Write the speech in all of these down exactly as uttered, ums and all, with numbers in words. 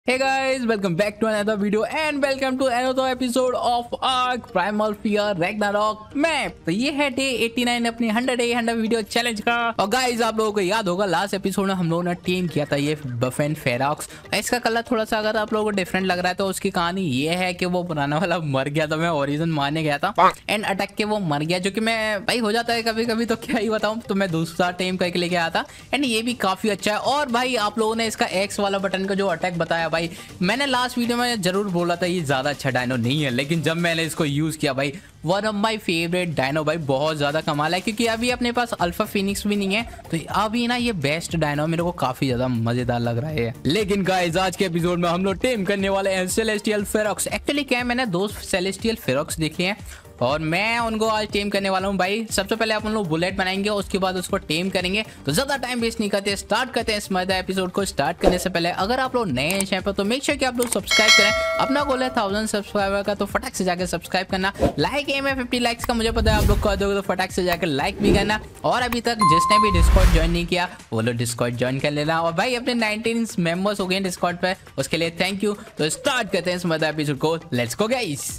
Hey guys, welcome back to another video and welcome to another episode of Ark Primal Fear Ragnarok Map। तो ये है day नवासी अपनी hundred day hundred video challenge का। और guys आप लोगों को याद होगा लास्ट एपिसोड में हम लोगों ने टीम किया था ये बफेन फेरॉक्स। इसका कलर थोड़ा सा अगर आप लोगों को डिफरेंट लग रहा है तो उसकी कहानी ये है कि वो पुराना वाला मर गया था, मैं ओरिजिन मारने गया था एंड अटैक के वो मर गया, जो कि मैं भाई हो जाता है कभी कभी, तो क्या ही बताऊं। तो मैं दूसरा टीम करके लेके आया था एंड ये भी काफी अच्छा है। और भाई आप लोगों ने इसका एक्स वाला बटन का जो अटैक बताया भाई, मैंने लास्ट वीडियो में जरूर बोला था ये ज्यादा अच्छा डायनो नहीं है, लेकिन जब मैंने इसको यूज किया भाई one of my favourite dino भाई, बहुत ज्यादा कमाल है। क्योंकि अभी अपने पास अल्फा फिनिक्स भी नहीं है तो अभी ना ये बेस्ट डायनो मेरे को काफी ज्यादा मजेदार लग रहा है। लेकिन गाइस आज के एपिसोड में हम लोग टेम करने वाले हैं सेलेस्टियल फेरॉक्स। एक्चुअली क्या है, मैंने दो सेलेस्टियल फेरॉक्स देखे हैं और मैं उनको आज टेम करने वाला हूँ भाई। सबसे पहले अपन लोग बुलेट बनाएंगे, उसके बाद उसको टेम करेंगे। तो ज्यादा टाइम वेस्ट नहीं करते, स्टार्ट करते हैं इस मजेदार एपिसोड को। स्टार्ट करने से पहले अगर आप लोग नए हैं चैनल पर तो मेक श्योर कि आप लोग सब्सक्राइब करें। अपना गोल है थाउजेंड सब्सक्राइबर का, तो फटाक से जाकर सब्सक्राइब करना। लाइक एम है फिफ्टी लाइक्स का, मुझे पता है आप लोग कर दोगे, तो फटाक से जाकर लाइक भी करना। और अभी तक जिसने भी डिस्कॉर्ड ज्वाइन नहीं किया वो लोग डिस्कॉर्ड ज्वाइन कर लेना। और भाई अपने नाइनटीन मेंबर्स हो गए डिस्कॉर्ड पे, उसके लिए थैंक यू। तो स्टार्ट करते हैं इस मजेदार एपिसोड को, लेट्स गो गाइस।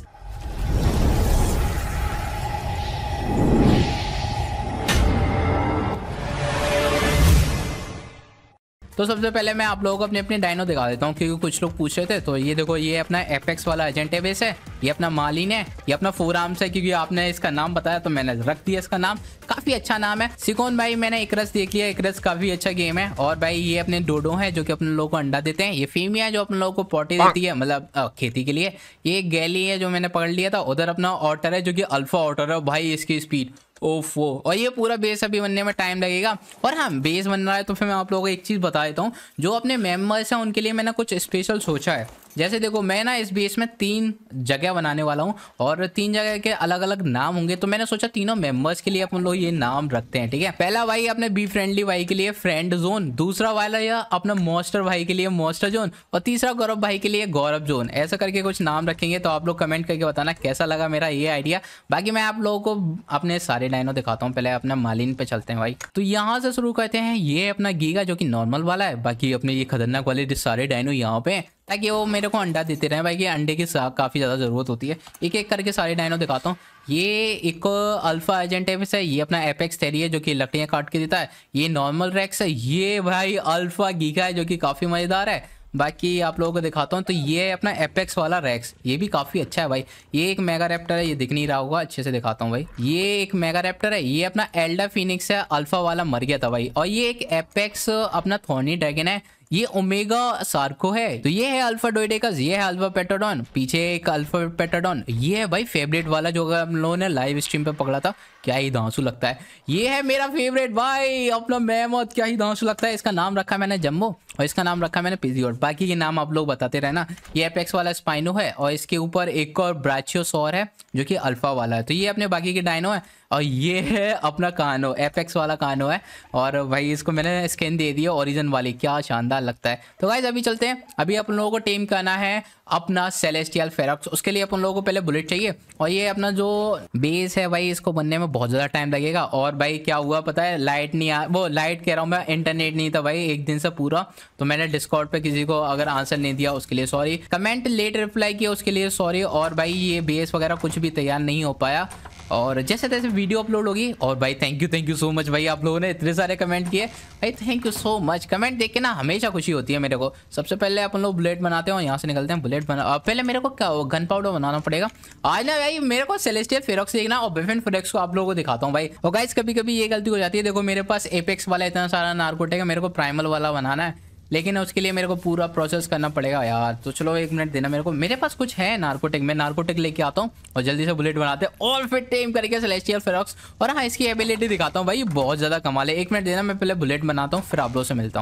तो सबसे पहले मैं आप लोगों को अपने अपने डायनो दिखा देता हूँ, क्योंकि कुछ लोग पूछ रहे थे। तो ये देखो, ये अपना एपेक्स वाला एजेंट बेस है, ये अपना मालिन है, ये अपना फोर आर्म्स है, क्योंकि आपने इसका नाम बताया तो मैंने रख दिया इसका नाम। काफी अच्छा नाम है। सिकोन भाई मैंने एकरस देख लिया, एकरस काफी अच्छा गेम है। और भाई ये अपने डोडो है जो कि अपने लोगों को अंडा देते हैं। ये फीमिया है जो अपने लोगों को पोटी देती है, मतलब खेती के लिए। ये गैली है जो मैंने पकड़ लिया था। उधर अपना ऑटर है जो कि अल्फा ऑटर है भाई, इसकी स्पीड ओफो। और ये पूरा बेस अभी बनने में टाइम लगेगा। और हाँ, बेस बन रहा है तो फिर मैं आप लोगों को एक चीज़ बता देता हूँ, जो अपने मेंबर्स हैं उनके लिए मैंने कुछ स्पेशल सोचा है। जैसे देखो, मैं ना इस बेस में तीन जगह बनाने वाला हूँ और तीन जगह के अलग अलग नाम होंगे। तो मैंने सोचा तीनों मेंबर्स के लिए अपन लोग ये नाम रखते हैं, ठीक है। पहला भाई अपने बी फ्रेंडली भाई के लिए फ्रेंड जोन, दूसरा वाला या अपना मॉन्स्टर भाई के लिए मॉन्स्टर जोन, और तीसरा गौरव भाई के लिए गौरव जोन। ऐसा करके कुछ नाम रखेंगे। तो आप लोग कमेंट करके बताना कैसा लगा मेरा ये आइडिया। बाकी मैं आप लोगों को अपने सारे डायनो दिखाता हूँ। पहले अपना मालिन पे चलते हैं भाई। तो यहाँ से शुरू करते हैं। ये अपना गीगा जो कि नॉर्मल वाला है। बाकी अपने ये खतरनाक वाले सारे डायनो यहाँ पे, ताकि वो मेरे को अंडा देते रहे भाई। कि अंडे की काफ़ी ज़्यादा ज़रूरत होती है। एक एक करके सारे डायनो दिखाता हूँ। ये एक अल्फा एजेंट है, ये अपना एपेक्स थेरी है जो कि लकड़ियाँ काट के देता है। ये नॉर्मल रेक्स है। ये भाई अल्फा गीगा है जो कि काफ़ी मज़ेदार है। बाकी आप लोगों को दिखाता हूँ। तो ये है अपना एपेक्स वाला रेक्स, ये भी काफ़ी अच्छा है भाई। ये एक मेगा रैप्टर है, ये दिख नहीं रहा होगा, अच्छे से दिखाता हूँ भाई। ये एक मेगा रैप्टर है। ये अपना एल्डा फिनिक्स है, अल्फा वाला मर गया था भाई। और ये एक एपेक्स अपना थॉर्नी ड्रैगन है। ये ओमेगा सार्को है। तो ये है अल्फा डोइडेकस, ये है अल्फा पेटाडॉन, पीछे एक अल्फा पेटाडॉन। ये है भाई फेवरेट वाला जो हम लोगों ने लाइव स्ट्रीम पे पकड़ा था, क्या ही धांसू लगता है। ये है मेरा फेवरेट भाई अपना मेमोथ, क्या ही धांसू लगता है। इसका नाम रखा मैंने जम्बो और इसका नाम रखा मैंने पिजियोट। बाकी के नाम आप लोग बताते रहना। ये एपेक्स वाला स्पाइनो है और इसके ऊपर एक और ब्राचियोसॉर है जो कि अल्फा वाला है। तो ये अपने बाकी के डायनो है। और ये है अपना कानो, एपेक्स वाला कानो है। और भाई इसको मैंने स्किन दे दिया ओरिजिन वाली, क्या शानदार लगता है। तो गाइस अभी चलते हैं। अभी अपन लोगों को टेम करना है अपना सेलेस्टियल फेरॉक्स। उसके लिए अपन लोगों को पहले बुलेट चाहिए। और ये अपना जो बेस है भाई, इसको बनने में बहुत ज़्यादा टाइम लगेगा। और भाई क्या हुआ पता है, लाइट नहीं आ वो लाइट कह रहा हूँ मैं, इंटरनेट नहीं था भाई एक दिन से पूरा। तो मैंने डिस्कॉर्ड पे किसी को अगर आंसर नहीं दिया उसके लिए सॉरी, कमेंट लेट रिप्लाई किया उसके लिए सॉरी। और भाई ये बेस वगैरह कुछ भी तैयार नहीं हो पाया। और जैसे तैसे वीडियो अपलोड होगी। और भाई thank you thank you so much भाई, आप लोगों ने इतने सारे कमेंट किए भाई, thank you so much. Comment देख के ना हमेशा खुशी होती है मेरे को। सबसे पहले अपन लोग बुलेट बनाते हैं और यहाँ से निकलते हैं। बुलेट बना पहले मेरे को क्या गन पाउडर बनाना पड़ेगा आज ना भाई। मेरे को सेलेस्टियल फेरॉक्स देखना और बफेन फेरॉक्स को आप लोगों को दिखाता हूँ भाई। और गाइस कभी कभी ये गलती हो जाती है। देखो मेरे पास एपेक्स वाला इतना सारा नार्कोटिक है, मेरे को प्राइमल वाला बनाना है, लेकिन उसके लिए मेरे को पूरा प्रोसेस करना पड़ेगा यार। तो चलो एक मिनट देना मेरे को। मेरे पास कुछ है नार्कोटिक, मैं नार्कोटिक लेके आता हूँ और जल्दी से बुलेट बनाते हैं और फिर टेम करके सेलेस्टियल फेरॉक्स। और हाँ, इसकी एबिलिटी दिखाता हूँ भाई, बहुत ज्यादा कमाल है। एक मिनट देना, मैं पहले बुलेट बनाता हूँ फिर आप लोगों से मिलता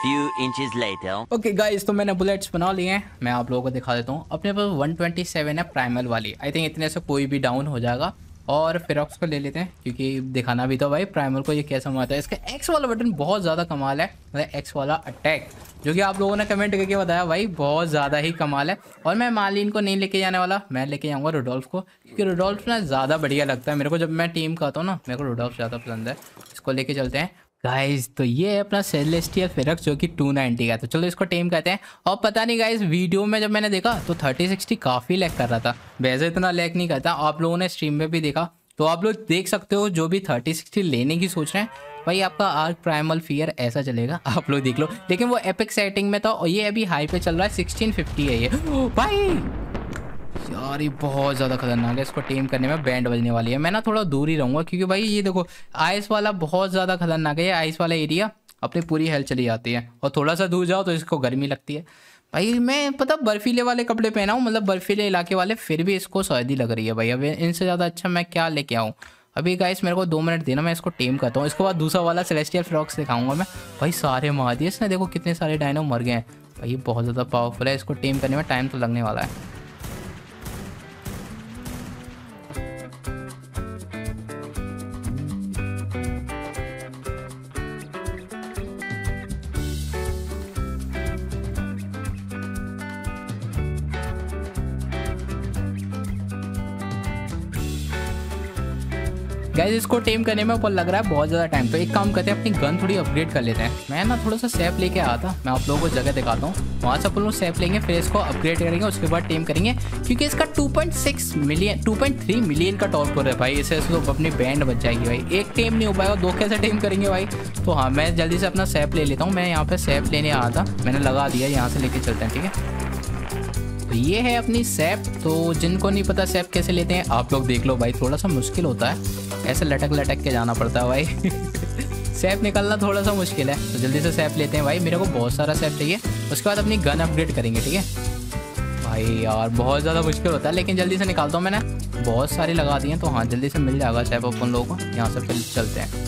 हूँ। ओके गाइस, तो मैंने बुलेट्स बना लिए हैं, मैं आप लोगों को दिखा देता हूँ। अपने पास वन ट्वेंटी सेवन है प्राइमल वाली। आई थिंक इतने से कोई भी डाउन हो जाएगा। और फेरॉक्स को ले लेते हैं क्योंकि दिखाना भी तो भाई प्राइमल को ये कैसा मारता है। इसका एक्स वाला बटन बहुत ज़्यादा कमाल है, मतलब एक्स वाला अटैक जो कि आप लोगों ने कमेंट करके बताया भाई, बहुत ज़्यादा ही कमाल है। और मैं मालिन को नहीं लेके जाने वाला, मैं लेके जाऊँगा रुडोल्फ को, क्योंकि रुडोल्फ ना ज़्यादा बढ़िया लगता है मेरे को। जब मैं टीम का आता हूँ ना, मेरे को रुडोल्फ ज़्यादा पसंद है। इसको लेके चलते हैं। गाइस तो ये है अपना सेलेस्टियल फेरक्स जो कि टू नाइंटी का। तो चलो इसको टेम करते हैं। और पता नहीं गाइस वीडियो में जब मैंने देखा तो थर्टी सिक्सटी काफ़ी लैग कर रहा था। वैसे इतना लैग नहीं करता, आप लोगों ने स्ट्रीम में भी देखा तो आप लोग देख सकते हो। जो भी थर्टी सिक्सटी लेने की सोच रहे हैं भाई, आपका आर्क प्राइमल फियर ऐसा चलेगा, आप लोग देख लो। लेकिन वो एपिक सेटिंग में था और ये अभी हाई पे चल रहा है, सिक्सटीन फिफ्टी है ये। ओ भाई यार ये बहुत ज़्यादा खतरनाक है, इसको टेम करने में बैंड बजने वाली है। मैं ना थोड़ा दूर ही रहूँगा क्योंकि भाई ये देखो आइस वाला बहुत ज़्यादा खतरनाक है। ये आइस वाला एरिया अपनी पूरी हेल्थ चली जाती है और थोड़ा सा दूर जाओ तो इसको गर्मी लगती है। भाई मैं पता बर्फीले वाले कपड़े पहना हूँ, मतलब बर्फीले इलाके वाले, फिर भी इसको सर्दी लग रही है भाई। अब इनसे ज़्यादा अच्छा मैं क्या लेके आऊँ। अभी गाइस मेरे को दो मिनट देना, मैं इसको टेम करता हूँ। इसके बाद दूसरा वाला सेलेस्टियल फ्रॉक्स दिखाऊंगा मैं। भाई सारे मार दिए इसने, देखो कितने सारे डायनो मर गए हैं भाई। ये बहुत ज़्यादा पावरफुल है, इसको टेम करने में टाइम तो लगने वाला है। गाइस इसको टेम करने में ऊपर लग रहा है बहुत ज़्यादा टाइम। तो एक काम करते हैं, अपनी गन थोड़ी अपग्रेड कर लेते हैं। मैं ना थोड़ा सा सेफ लेके आया था, मैं आप लोगों को जगह दिखाता हूँ। वहाँ से अपन लोग सेफ लेंगे, फिर इसको अपग्रेड करेंगे, उसके बाद टेम करेंगे। क्योंकि इसका two point six million two point three million का टॉप पर है भाई। इसे तो अपनी बैंड बच जाएगी भाई। एक टेम नहीं हो पाएगा, दो कैसे टेम करेंगे भाई। तो हाँ मैं जल्दी से अपना सेफ ले लेता हूँ। मैं यहाँ पर सेफ लेने आया था, मैंने लगा दिया, यहाँ से लेके चलते हैं ठीक है। तो ये है अपनी सैप। तो जिनको नहीं पता सैप कैसे लेते हैं आप लोग देख लो भाई, थोड़ा सा मुश्किल होता है, ऐसे लटक लटक के जाना पड़ता है भाई। सैप निकलना थोड़ा सा मुश्किल है। तो जल्दी से सैप लेते हैं भाई, मेरे को बहुत सारा सैप चाहिए। उसके बाद अपनी गन अपग्रेड करेंगे ठीक है भाई। यार बहुत ज़्यादा मुश्किल होता है, लेकिन जल्दी से निकालता हूँ। मैंने बहुत सारी लगा दी हैं, तो हाँ जल्दी से मिल जाएगा सैप अपन लोगों को। यहाँ से फिर चलते हैं।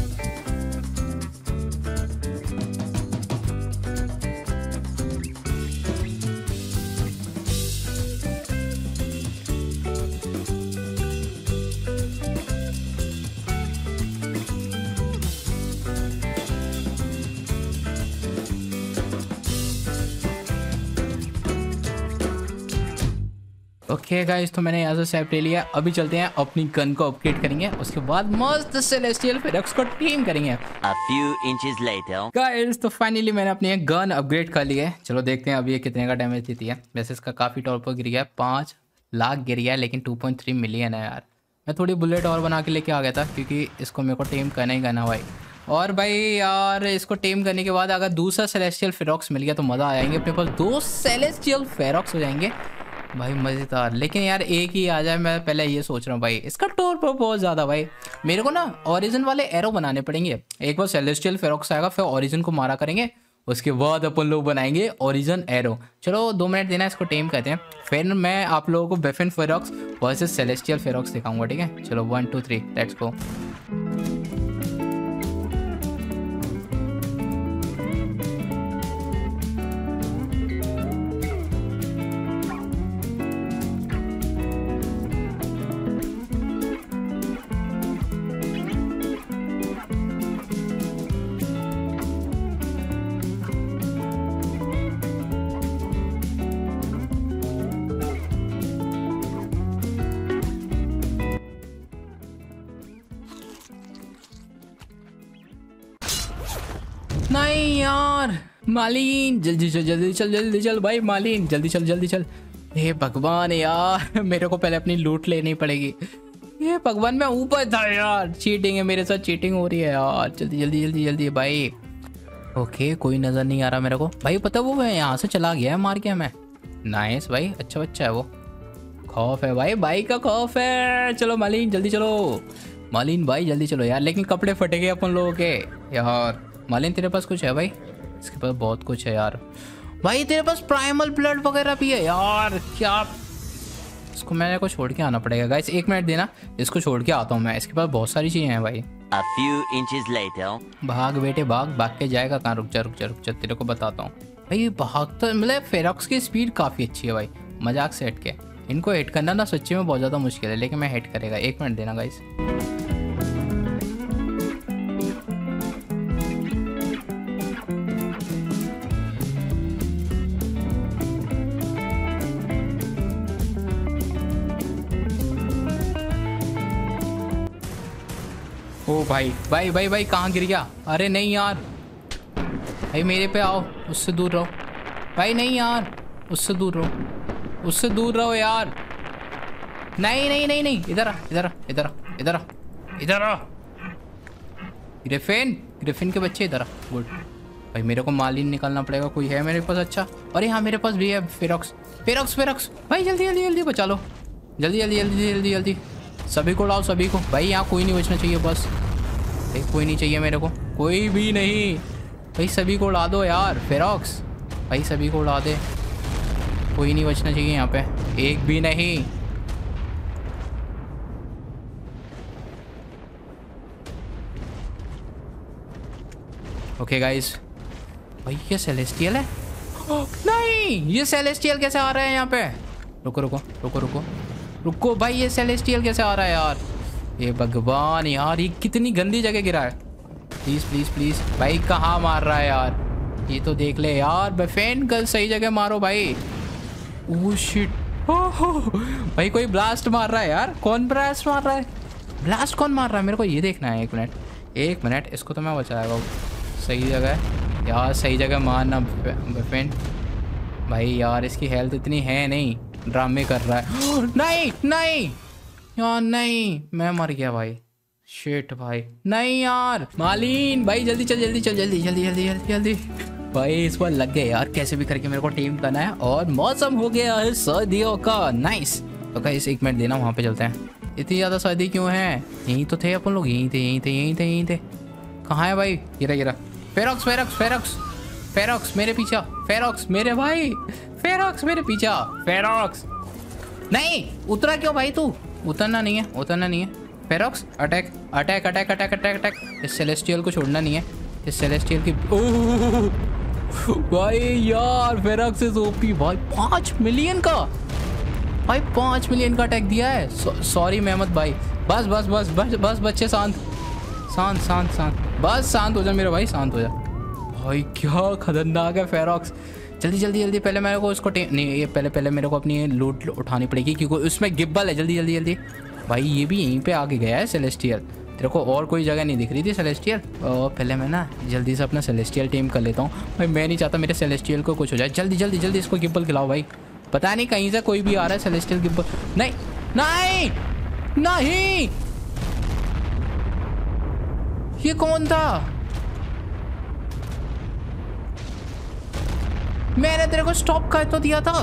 ओके गाइस तो मैंने यहाँ से सेफ ले लिया। अभी चलते हैं अपनी गन को अपग्रेड करेंगे, उसके बाद मस्त सेलेस्टियल फेरक्स को टीम करेंगे। A few inches later. Guys तो फाइनली मैंने अपनी गन अपग्रेड कर ली है। चलो देखते हैं अभी ये कितने का डैमेज देती है। वैसे इसका काफ़ी टॉप पर गिर गया है, पाँच लाख गिर गया है, लेकिन टू पॉइंट थ्री मिलियन है यार। मैं थोड़ी बुलेट और बना के लेके आ गया था क्योंकि इसको मेरे को टेम करना ही करना भाई। और भाई यार इसको टेम करने के बाद अगर दूसरा सेलेस्टियल फेरक्स मिल गया तो मज़ा आ जाएंगे। अपने पास दो सेलेस्टियल फेरक्स हो जाएंगे भाई, मज़ेदार। लेकिन यार एक ही आ जाए, मैं पहले ये सोच रहा हूँ भाई। इसका टोर पर बहुत ज़्यादा भाई, मेरे को ना ओरिजिन वाले एरो बनाने पड़ेंगे। एक बार सेलेस्टियल फेरक्स आएगा, फिर ओरिजिन को मारा करेंगे, उसके बाद अपन लोग बनाएंगे ओरिजिन एरो। चलो दो मिनट देना, इसको टेम करते हैं, फिर मैं आप लोगों को बेफिन फेरक्स वर्सेस सेलेस्टियल फेरक्स दिखाऊंगा ठीक है। चलो one two three let's go. नहीं यार मालिन, जल्दी चल जल्दी चल जल्दी चल भाई मालिन, जल्दी चल जल्दी चल। हे भगवान यार मेरे को पहले अपनी लूट लेनी पड़ेगी। ये भगवान मैं ऊपर था यार, चीटिंग है मेरे साथ, चीटिंग हो रही है यार। जल्दी जल्दी जल्दी जल्दी भाई। ओके कोई नज़र नहीं आ रहा मेरे को भाई। पता वो मैं यहाँ से चला गया है, मार गया मैं। नाइस भाई, अच्छा बच्चा है वो। खौफ है भाई, भाई का खौफ है। चलो मालिन जल्दी चलो, मालिन भाई जल्दी चलो यार। लेकिन कपड़े फटे गए अपन लोगों के यार। मालिन तेरे पास कुछ है भाई? इसके पास बहुत कुछ है यार। भाई तेरे पास प्राइमल ब्लड वगैरह भी है यार, क्या? इसको मैंने को छोड़ के आना पड़ेगा गाइस, एक मिनट देना, इसको छोड़ के आता हूँ मैं। इसके पास बहुत सारी चीज़ें हैं भाई। A few inches later. भाग बेटे भाग, भाग के जाएगा कहाँ? रुक जा रुक जा रुक जा, तेरे को बताता हूँ भाई। भागता मतलब फेरक्स की स्पीड काफ़ी अच्छी है भाई, मजाक से हट के। इनको हिट करना ना सच्ची में बहुत ज़्यादा मुश्किल है, लेकिन मैं हिट करेगा। एक मिनट देना गाइस। ओ भाई भाई भाई भाई कहाँ गिर गया? अरे नहीं यार भाई, मेरे पे आओ, उससे दूर रहो भाई। नहीं यार, उससे दूर रहो, उससे दूर रहो यार। नहीं नहीं नहीं नहीं, इधर आ इधर आ इधर आ इधर आ इधर आ। ग्रिफिन ग्रिफिन के बच्चे इधर आ। गुड भाई, मेरे को मालिन निकालना पड़ेगा। कोई है मेरे पास? अच्छा, अरे हाँ मेरे पास भी है फेरोक्स फेरोक्स फेरोक्स। भाई जल्दी जल्दी जल्दी बचा लो, जल्दी जल्दी जल्दी जल्दी जल्दी। सभी को लाओ, सभी को। भाई यहाँ कोई नहीं बचना चाहिए बस। भाई कोई नहीं चाहिए मेरे को, कोई भी नहीं भाई। सभी को उड़ा दो यार फेरोक्स भाई, सभी को उड़ा दे। कोई नहीं बचना चाहिए यहाँ पे, एक भी नहीं। ओके गाइस, भाई ये सेलेस्टियल है। oh, नहीं, ये सेलेस्टियल कैसे आ रहा है यहाँ पे? रुको रुको रुको रुको रुको भाई, ये सेलेस्टियल कैसे आ रहा है यार? ये भगवान यार, ये कितनी गंदी जगह गिरा है। प्लीज प्लीज प्लीज भाई, कहाँ मार रहा है यार? ये तो देख ले यार, बफेन कल सही जगह मारो भाई। ओह शिट, भाई कोई ब्लास्ट मार रहा है यार। कौन ब्लास्ट मार रहा है? ब्लास्ट कौन मार रहा है? मेरे को ये देखना है। एक मिनट एक मिनट, इसको तो मैं बचाएगा। सही जगह है यार, सही जगह मारना बफेन भाई। यार इसकी हेल्थ इतनी है नहीं, ड्रामे कर रहा है। नहीं नहीं यार, नहीं, मैं मर गया भाई। शिट भाई, नहीं यार। मालिन भाई जल्दी चल, जल्दी चल, जल्दी जल्दी जल्दी जल्दी जल्दी भाई। इस बार लग गए यार, कैसे भी करके मेरे को टीम करना है। और मौसम हो गया है सर्दियों का, नाइस। तो गाइस एक मिनट देना, वहाँ पे चलते हैं। इतनी ज़्यादा सर्दी क्यों है? यहीं तो थे अपन लोग, यहीं थे यहीं थे यहीं थे यहीं थे। कहाँ है भाई? गिरा गिरा। फेरोक्स फेरोक्स फेरोक्स फेरोक्स मेरे पीछा। फेरोक्स मेरे भाई, फेरोक्स मेरे पीछा। फेरोक्स नहीं, उतरा क्यों भाई तू? उतरना नहीं है, उतरना नहीं है। Ferox attack attack attack attack attack attack. इस सेलेस्टियल को छोड़ना नहीं है, इस सेलेस्टियल की। ओह भाई यार, फेरोक्स इज ओपी भाई। पाँच मिलियन का भाई, पाँच मिलियन का अटैक दिया है। सॉरी मेहमद भाई, बस बस बस बस बस बच्चे शांत शांत शांत शांत, बस शांत हो जा मेरे भाई, शांत हो जा भाई। क्या खतरनाक है फेरोक्स। जल्दी जल्दी जल्दी, पहले मेरे को उसको नहीं, ये पहले पहले मेरे को अपनी लूट उठानी पड़ेगी, क्योंकि उसमें गिब्बल है। जल्दी जल्दी जल्दी भाई, ये भी यहीं पे आके गया है सेलेस्टियल। तेरे को और कोई जगह नहीं दिख रही थी सेलेस्टियल? और पहले मैं ना जल्दी से अपना सेलेस्टियल टीम कर लेता हूँ भाई। मैं नहीं चाहता मेरे सेलेस्टियल को कुछ हो जाए। जल्दी जल्दी जल्दी इसको गिब्बल खिलाओ भाई। पता नहीं कहीं से कोई भी आ रहा है सेलेस्टियल गिब्बल। नहीं नहीं नहीं, ये कौन था? मैंने तेरे को स्टॉप कर तो दिया था।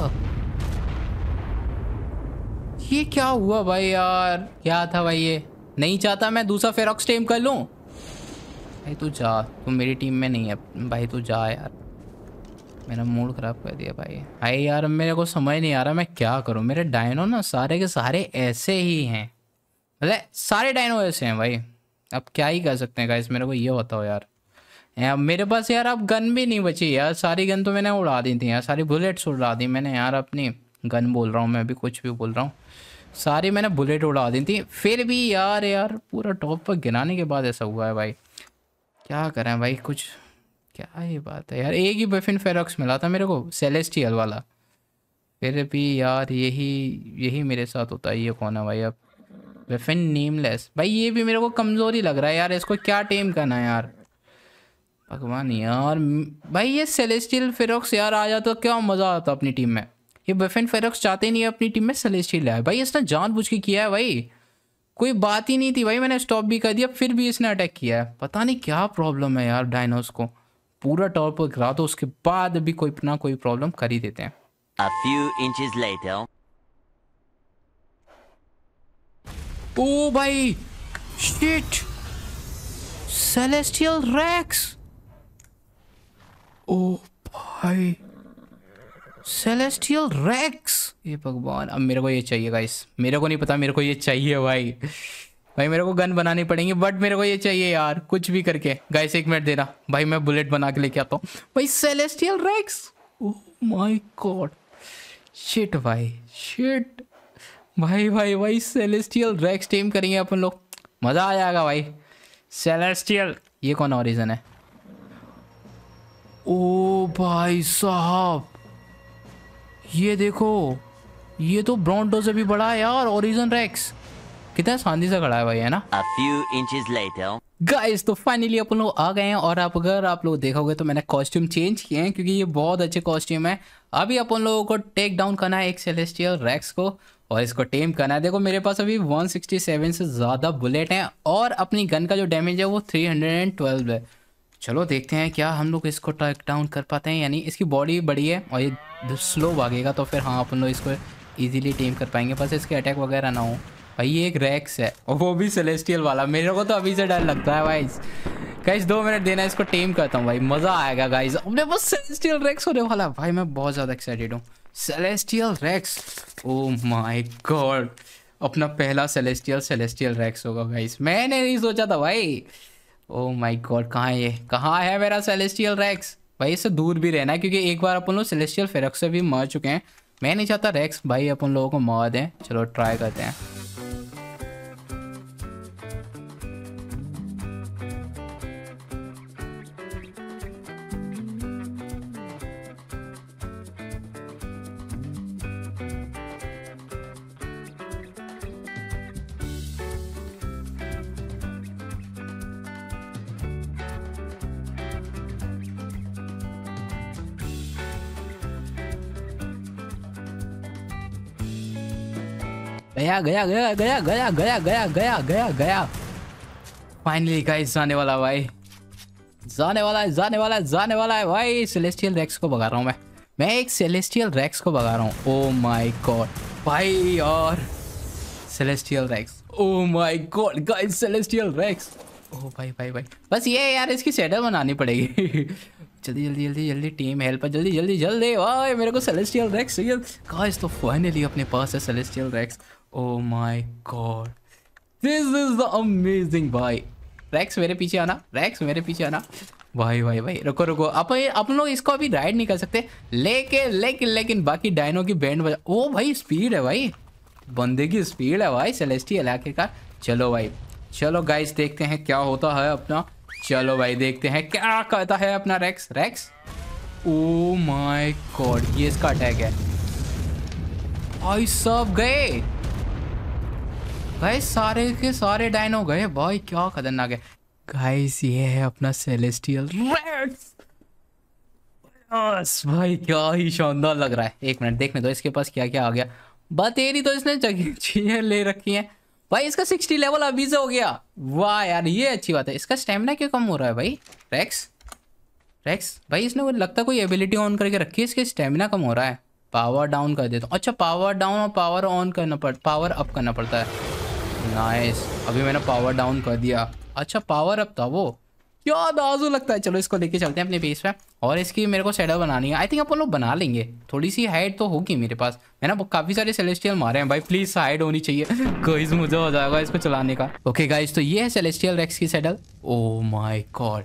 ये क्या हुआ भाई यार? क्या था भाई? ये नहीं चाहता मैं दूसरा फेरोक्स टीम कर लूं। भाई तू जा, तू मेरी टीम में नहीं है भाई, तू जा यार। मेरा मूड खराब कर दिया भाई। भाई यार मेरे को समझ नहीं आ रहा मैं क्या करूं। मेरे डायनो ना सारे के सारे ऐसे ही हैं, मतलब सारे डायनो ऐसे हैं भाई। अब क्या ही कर सकते हैं गाइस, मेरे को ये बताओ यार। यार मेरे पास यार अब गन भी नहीं बची यार। सारी गन तो मैंने उड़ा दी थी यार, सारी बुलेट्स उड़ा दी मैंने यार। अपनी गन बोल रहा हूँ मैं, अभी कुछ भी बोल रहा हूँ। सारी मैंने बुलेट उड़ा दी थी, फिर भी यार यार पूरा टॉप पर गिराने के बाद ऐसा हुआ है भाई। क्या करें भाई, कुछ क्या ये बात है यार। एक ही बफिन फेरोक्स मिला था मेरे को, सेलेस्टियल वाला। फिर भी यार यही यही मेरे साथ होता है। ये कौन है भाई? अब बफिन नेमलेस भाई, ये भी मेरे को कमज़ोरी लग रहा है यार। इसको क्या टीम करना है यार? भगवान यार भाई, ये सेलेस्टियल फेरोक्स यार आ जाता तो क्या मज़ा आता अपनी टीम में। ये बफिन फेरोक्स चाहते ही नहीं अपनी टीम में सेलेस्टियल है भाई। इसने जानबूझ के किया है भाई, कोई बात ही नहीं थी भाई। मैंने स्टॉप भी कर दिया, फिर भी इसने अटैक किया है। पता नहीं क्या प्रॉब्लम है यार डायनोस को। पूरा टॉप पर गिरा दो, उसके बाद भी कोई ना कोई प्रॉब्लम कर ही देते हैं। A few inches later. ओ भाई शिट, सेलेस्टियल रेक्स। ओ भाई सेलेस्टियल रेक्स, ये भगवान। अब मेरे को ये चाहिए गाइस, मेरे को नहीं पता, मेरे को ये चाहिए भाई। भाई मेरे को गन बनानी पड़ेंगी, बट मेरे को ये चाहिए यार, कुछ भी करके। गाइस एक मिनट देना भाई, मैं बुलेट बना के लेके आता हूँ भाई। Celestial rex, oh my god, shit भाई शिट भाई भाई भाई। सेलेस्टियल रेक्स टीम करेंगे अपन लोग, मज़ा आ जाएगा भाई। सेलेस्टियल, ये कौन ओरिजिन है? ओ भाई साहब ये देखो, ये तो ब्रॉन्टो से भी बड़ा है यार ओरिजिन रेक्स। कितना शांति से खड़ा है भाई, है ना? A few inches later. Guys तो फाइनली अपन लोग आ गए हैं और आप अगर आप लोग देखोगे तो मैंने कॉस्ट्यूम चेंज किए हैं क्योंकि ये बहुत अच्छे कॉस्ट्यूम है। अभी अपन लोगों को टेक डाउन करना है एक सेलेस्टियल रेक्स को और इसको टेम करना है। देखो मेरे पास अभी वन सिक्सटी सेवन से ज़्यादा बुलेट हैं और अपनी गन का जो डैमेज है वो थ्री हंड्रेड ट्वेल्व है। चलो देखते हैं क्या हम लोग इसको टेक डाउन कर पाते हैं। यानी इसकी बॉडी बड़ी है और ये स्लो भागेगा तो फिर हाँ अपन लोग इसको ईजिली टेम कर पाएंगे, बस इसके अटैक वगैरह ना हो। भाई ये एक रेक्स है और वो भी सेलेस्टियल वाला, मेरे को तो अभी से डर लगता है भाई। गाइस दो मिनट देना, इसको टेम करता हूँ भाई, मज़ा आएगा गाइस। अपने पास सेलेस्टियल रेक्स होने वाला है भाई, मैं बहुत ज़्यादा एक्साइटेड हूँ। Celestial rex, oh my god, अपना पहला सेलेस्टियल सेलेस्टियल रेक्स होगा गाइस। मैंने नहीं सोचा था भाई। ओह माय गॉड, कहाँ है ये, कहाँ है मेरा सेलेस्टियल रेक्स? भाई इससे दूर भी रहना है क्योंकि एक बार अपन लोग सेलेस्टियल फेरक्स से भी मार चुके हैं। मैं नहीं चाहता रेक्स भाई अपन लोगों को मार दें। चलो ट्राई करते हैं। गया गया गया गया गया गया गया गया गया गया फाइनली गाइस जाने वाला भाई, जाने वाला है जाने वाला है जाने वाला है भाई। सेलेस्टियल रेक्स को भगा रहा हूँ मैं मैं एक सेलेस्टियल रेक्स को भगा रहा हूँ। ओ माय गॉड भाई, और celestial rex, oh my god guys celestial rex. Oh भाई भाई भाई, बस ये यार इसकी सेटल बनानी पड़ेगी। जल्दी जल्दी जल्दी जल्दी टीम हेल्प, जल्दी जल्दी जल्दी भाई, मेरे को सेलेस्टियल रेक्स चाहिए गाइस। तो फाइनली अपने पास है celestial rex. Oh my god, this is the amazing भाई। रेक्स मेरे पीछे आना, रेक्स मेरे पीछे आना भाई भाई भाई। रुको रुको, अपन अपन लोग इसको अभी राइड नहीं कर सकते, लेकिन लेकिन लेकिन बाकी डायनो की बैंड बजा। ओ भाई स्पीड है भाई, बंदे की स्पीड है भाई सेलेस्टियल इलाके का। चलो भाई चलो गाइस देखते हैं क्या होता है अपना। चलो भाई देखते हैं क्या करता है अपना rex. Rex oh my god, ये इसका अटैक है भाई। सब गए गाइस, सारे के सारे डायनो गए भाई, क्या खतरनाक है गाइस। ये है अपना सेलेस्टियल रेक्स। बस भाई क्या ही शानदार लग रहा है। एक मिनट देखने दो इसके पास क्या क्या आ गया। बतेरी तो इसने जगह चीजें ले रखी हैं भाई। इसका सिक्सटी लेवल अभी से हो गया, वाह यार ये अच्छी बात है। इसका स्टेमिना क्यों कम हो रहा है भाई? रेक्स रेक्स भाई इसने लगता है कोई एबिलिटी ऑन करके रखी है, इसके स्टेमिना कम हो रहा है। पावर डाउन कर देता हूँ। अच्छा पावर डाउन और पावर ऑन करना पड़ पावर अप करना पड़ता है। नाइस, अभी मैंने पावर डाउन कर दिया। अच्छा पावर अप था वो, क्या दाजू लगता है। चलो इसको लेके चलते हैं अपने बेस पे और इसकी मेरे को सेटअप बनानी है। आई थिंक अपन लोग बना लेंगे, थोड़ी सी हाइट तो होगी मेरे पास। मैंने काफ़ी सारे सेलेस्टियल मारे हैं भाई, प्लीज़ हाइट होनी चाहिए। गाइस मुझे हो जाएगा इसको चलाने का। ओके गाइस तो ये है सेलेस्टियल रेक्स की saddle. Oh my god,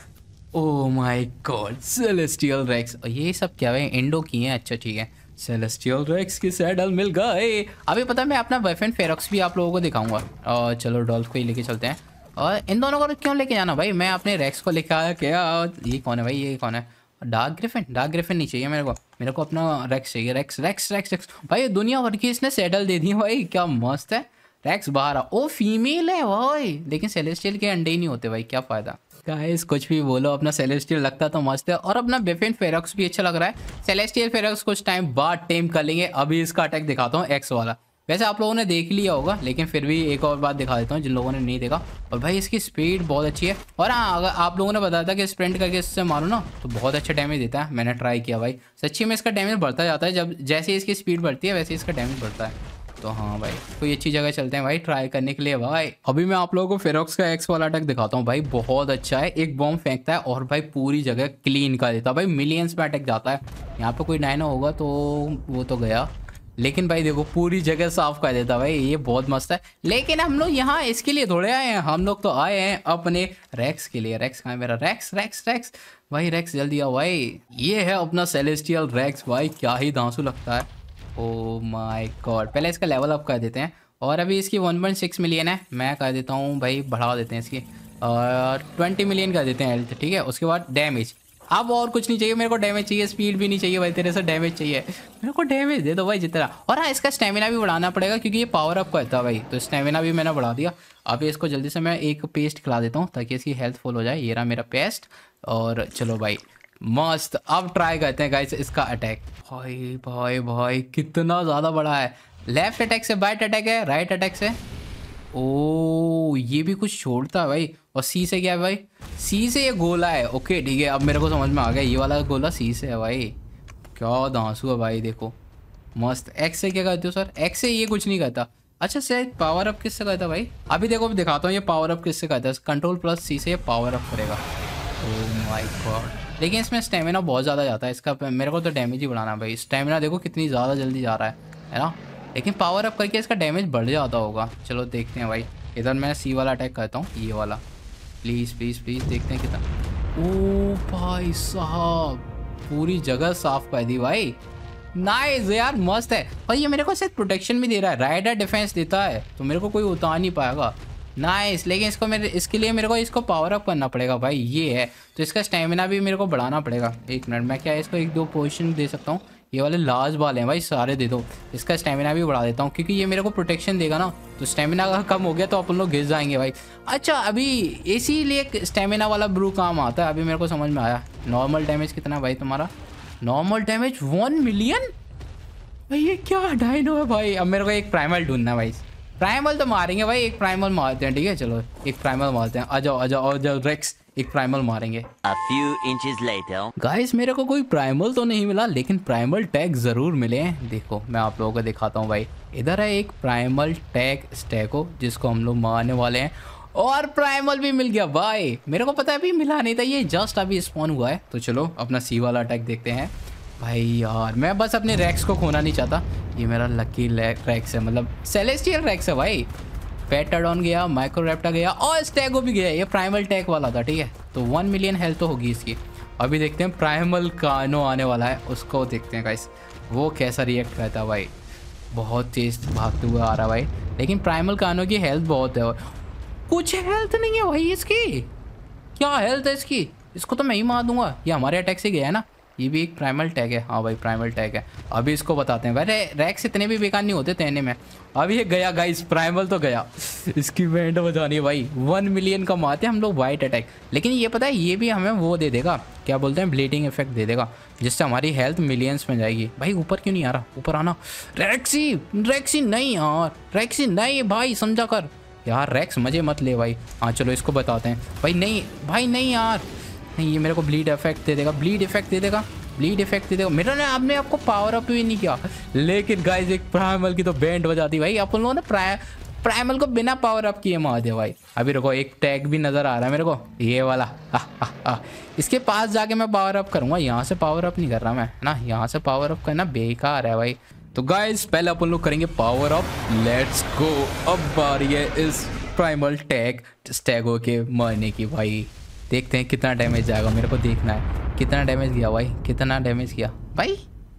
oh my god celestial rex. ये सब क्या है, इंडो की है। अच्छा ठीक है, सेलेस्टियल रेक्स की सैडल मिल गए। अभी पता है मैं अपना वेपन फेरॉक्स भी आप लोगों को दिखाऊंगा। और चलो डॉल्फ को ही लेके चलते हैं। और इन दोनों को क्यों लेके जाना भाई, मैं अपने रेक्स को लेके आया क्या। ये कौन है भाई, ये कौन है? डार्क ग्रिफिन, डार्क ग्रिफिन नहीं चाहिए मेरे को, मेरे को अपना रेक्स चाहिए। रेक्स रेक्स रेक्स रेक्स भाई, दुनिया भर की इसने सैडल दे दी भाई, क्या मस्त है। रेक्स बाहर आ, ओ फीमेल है भाई, लेकिन सेलेस्टियल के अंडे ही नहीं होते भाई, क्या फ़ायदा। गाइस कुछ भी बोलो, अपना सेलेस्टियल लगता तो मस्त है और अपना वेपन फेरॉक्स भी अच्छा लग रहा है। सेलेस्टियल फेरॉक्स कुछ टाइम बाद टेम कर लेंगे। अभी इसका अटैक दिखाता हूँ एक्स वाला। वैसे आप लोगों ने देख लिया होगा, लेकिन फिर भी एक और बात दिखा देता हूँ जिन लोगों ने नहीं देखा। और भाई इसकी स्पीड बहुत अच्छी है। और हाँ अगर आप लोगों ने बताया था कि स्प्रिंट करके इससे मारो ना तो बहुत अच्छा डैमेज देता है। मैंने ट्राई किया भाई, सच्ची में इसका डैमेज बढ़ता जाता है। जब जैसे इसकी स्पीड बढ़ती है वैसे इसका डैमेज बढ़ता है। तो हाँ भाई कोई अच्छी जगह चलते हैं भाई ट्राई करने के लिए भाई। अभी मैं आप लोगों को फेरॉक्स का एक्स वाला अटैक दिखाता हूँ भाई, बहुत अच्छा है। एक बॉम्ब फेंकता है और भाई पूरी जगह क्लीन कर देता है भाई, मिलियंस में अटैक जाता है। यहाँ पे कोई डायनो होगा तो वो तो गया, लेकिन भाई देखो पूरी जगह साफ कर देता भाई, ये बहुत मस्त है। लेकिन हम लोग यहाँ इसके लिए थोड़े आए हैं, हम लोग तो आए हैं अपने रेक्स के लिए। रेक्स कहाँ है मेरा? रेक्स रेक्स रेक्स भाई, रेक्स जल्दी आओ भाई। ये है अपना सेलेस्टियल रेक्स भाई, क्या ही धांसू लगता है। ओ माय गॉड, पहले इसका लेवल अप कर देते हैं। और अभी इसकी वन पॉइंट सिक्स मिलियन है, मैं कर देता हूँ भाई, बढ़ा देते हैं इसकी और ट्वेंटी मिलियन कर देते हैं हेल्थ, ठीक है। उसके बाद डैमेज अब और कुछ नहीं चाहिए मेरे को, डैमेज चाहिए, स्पीड भी नहीं चाहिए भाई, तेरे से डैमेज चाहिए मेरे को, डैमेज दे दो भाई जितना। और हाँ, इसका स्टेमिना भी बढ़ाना पड़ेगा क्योंकि ये पावर अप करता है भाई, तो स्टेमिना भी मैंने बढ़ा दिया। अभी इसको जल्दी से मैं एक पेस्ट खिला देता हूँ ताकि इसकी हेल्थ फुल हो जाए। ये रहा मेरा पेस्ट, और चलो भाई मस्त। अब ट्राई करते हैं गाइस इसका अटैक। भाई भाई भाई कितना ज़्यादा बड़ा है। लेफ्ट अटैक से बाइट अटैक है, राइट अटैक से ओ ये भी कुछ छोड़ता है भाई। और सी से क्या है भाई? सी से ये गोला है। ओके ठीक है, अब मेरे को समझ में आ गया, ये वाला गोला सी से है भाई। क्या दांसू है भाई, देखो मस्त। एक्स से क्या करते हो सर? एक्स से ये कुछ नहीं करता। अच्छा शायद पावर अप किससे करता है भाई? अभी देखो, मैं दिखाता हूँ ये पावर अप किससे करता है। कंट्रोल प्लस सी से ये पावर अप करेगा। ओह माय गॉड, लेकिन इसमें स्टेमिना बहुत ज़्यादा जाता है इसका। मेरे को तो डैमेज ही बढ़ाना है भाई। स्टेमिना देखो कितनी ज़्यादा जल्दी जा रहा है, है ना? लेकिन पावर अप करके इसका डैमेज बढ़ जाता होगा। चलो देखते हैं भाई। इधर मैं सी वाला अटैक करता हूँ, ये वाला। प्लीज़ प्लीज़ प्लीज़ देखते हैं कितना। ओ भाई साहब, पूरी जगह साफ कर दी भाई। नाइस यार, मस्त है। और ये मेरे को सिर्फ प्रोटेक्शन भी दे रहा है, राइडर डिफेंस देता है, तो मेरे को कोई उतार नहीं पाएगा। नाइस, लेकिन इसको मेरे इसके लिए मेरे को इसको पावर अप करना पड़ेगा भाई। ये है तो इसका स्टेमिना भी मेरे को बढ़ाना पड़ेगा। एक मिनट, मैं क्या इसको एक दो पोजीशन दे सकता हूँ? ये वाले लार्ज बाल हैं भाई, सारे दे दो। इसका स्टेमिना भी बढ़ा देता हूँ क्योंकि ये मेरे को प्रोटेक्शन देगा ना। तो स्टेमिना अगर कम हो गया तो अपन लोग गिर जाएंगे भाई। अच्छा, अभी इसीलिए स्टेमिना वाला ब्रू काम आता है। अभी मेरे को समझ में आया। नॉर्मल डैमेज कितना भाई तुम्हारा? नॉर्मल डैमेज वन मिलियन भाई, ये क्या डायनो है भाई। अब मेरे को एक प्राइमल ढूंढना है भाई। प्राइमल तो मारेंगे भाई, एक प्राइमल मारते हैं, ठीक है? चलो एक प्राइमल मारते हैं। आ जाओ आ जाओ आ जाओ रेक्स, एक प्राइमल मारेंगे। A few inches later. Guys मेरे को कोई प्राइमल तो नहीं मिला, लेकिन प्राइमल टैग जरूर मिले हैं। देखो मैं आप लोगों को दिखाता हूँ भाई। इधर है एक प्राइमल टैग स्टैको जिसको हम लोग मारने वाले हैं, और प्राइमल भी मिल गया भाई। मेरे को पता है अभी मिला नहीं था, ये जस्ट अभी स्पॉन हुआ है। तो चलो अपना सी वाला अटैक देखते हैं भाई। यार मैं बस अपने रैक्स को खोना नहीं चाहता। ये मेरा लकी रैक्स है, मतलब सेलेस्टियल रैक्स है भाई। पेटाडॉन गया, माइक्रोरैप्टा गया, और स्टैगो भी गया। ये प्राइमल टैग वाला था, ठीक है? तो वन मिलियन हेल्थ तो होगी इसकी। अभी देखते हैं प्राइमल कानो आने वाला है, उसको देखते हैं गाइस वो कैसा रिएक्ट करता है भाई। बहुत तेज भागते हुए आ रहा है भाई, लेकिन प्राइमल कानो की हेल्थ बहुत है और कुछ हेल्थ नहीं है भाई इसकी। क्या हेल्थ है इसकी? इसको तो मैं ही मार दूंगा। ये हमारे अटैक से गया है ना? ये भी एक प्राइमल टैग है। हाँ भाई प्राइमल टैग है। अभी इसको बताते हैं। वैसे रैक्स इतने भी बेकार नहीं होते तैरने में। अभी ये गया गाइस, प्राइमल तो गया। इसकी बैंड बजानी है भाई। वन मिलियन का मारते हैं हम लोग वाइट अटैक। लेकिन ये पता है ये भी हमें वो दे देगा, क्या बोलते हैं, ब्लीडिंग इफेक्ट दे देगा, जिससे हमारी हेल्थ मिलियंस में जाएगी। भाई ऊपर क्यों नहीं आ रहा? ऊपर आना। रैक्सी रैक्सी नहीं यार, रैक्सी नहीं भाई, समझा कर यार। रैक्स मजे मत ले भाई। हाँ चलो इसको बताते हैं भाई। नहीं भाई नहीं यार, नहीं ये मेरे को ब्लीड इफेक्ट दे देगा, ब्लीड इफेक्ट दे देगा, ब्लीड इफेक्ट दे देगा। मेरा ने आपने आपको पावर अप भी नहीं किया, लेकिन गाइस एक प्राइमल की तो बैंड बजाती भाई। अपन लोगों ने प्राइ प्राइमल को बिना पावर अप किए मार दिया भाई। अभी रुको, एक टैग भी नजर आ रहा है मेरे को, ये वाला। हा, हा, हा। इसके पास जाके मैं पावर अप करूंगा। यहाँ से पावर अप नहीं कर रहा मैं ना, यहाँ से पावर अप करना बेकार है भाई। तो गाइस पहले अपन लोग करेंगे पावर अप। Let's go. अब बारी है इस प्राइमल टैग स्टैगो के मरने की भाई। देखते हैं कितना डैमेज जाएगा, मेरे को देखना है कितना डैमेज किया भाई, कितना डैमेज किया भाई।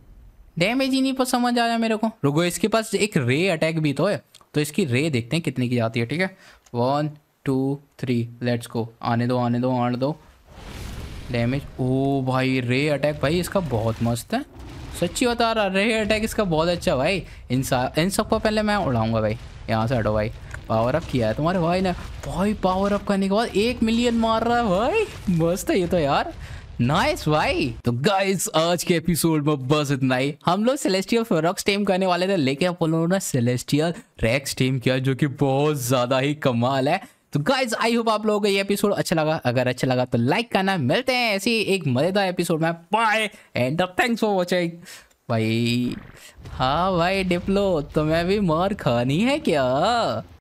डैमेज ही नहीं पर समझ आया मेरे को। रुको, इसके पास एक रे अटैक भी तो है, तो इसकी रे देखते हैं कितने की जाती है, ठीक है? One two three let's go. आने दो आने दो आने दो डैमेज। ओ भाई रे अटैक भाई इसका बहुत मस्त है, सच्ची बता रहा। रे अटैक इसका बहुत अच्छा भाई। इन सा इन सबको पहले मैं उड़ाऊंगा भाई। यहाँ से हटो भाई। पावर अप किया है तुम्हारे भाई ने भाई। पावर अप करने के बाद एक मिलियन मार रहा है भाई, मस्त है ये तो यार। नाइस भाई। तो गाइस आज के एपिसोड में बस इतना ही। हम लोग सेलेस्टियल फेरोक्स टीम करने वाले थे, लेकिन अपन लोगों ने सेलेस्टियल रैक्स टीम किया, जो कि बहुत ज्यादा ही कमाल है। तो गाइज आई होप आप लोगों को ये एपिसोड अच्छा लगा। अगर अच्छा लगा तो लाइक करना। मिलते हैं ऐसे ही एक मजेदार एपिसोड में। Bye and thanks for watching भाई। हाँ भाई डिप्लो, तुम्हें भी मार खानी है क्या?